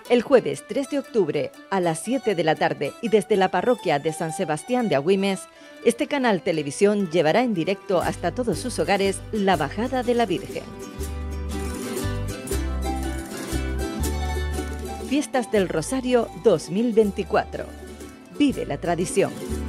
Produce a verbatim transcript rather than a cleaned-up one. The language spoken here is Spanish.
El jueves tres de octubre a las siete de la tarde y desde la parroquia de San Sebastián de Agüimes, este canal Televisión llevará en directo hasta todos sus hogares la bajada de la Virgen. Fiestas del Rosario dos mil veinticuatro. Vive la tradición.